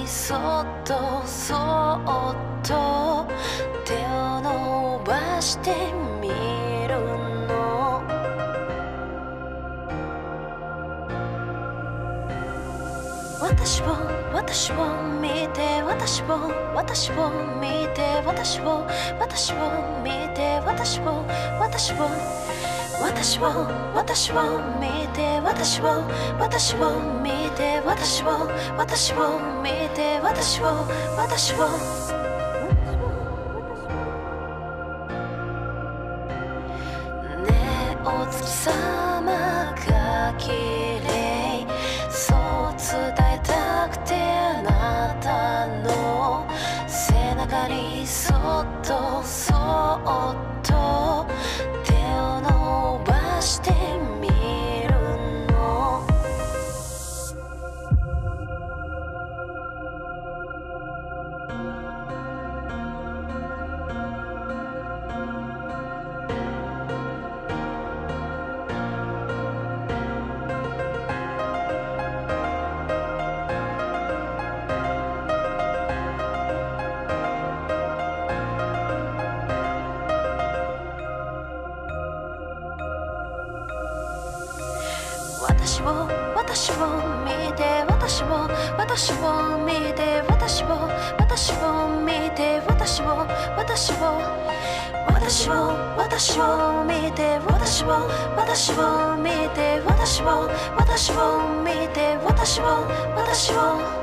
そっとそっと手を伸ばしてみるの。私を見て私を見て私を見て私を見て私を見て私を見て私をねえお月様が綺麗そう伝えたくてあなたの背中にそっとそっと手を伸ばしてみるの。私を見て私を見て私を見て私を見て私を見て私を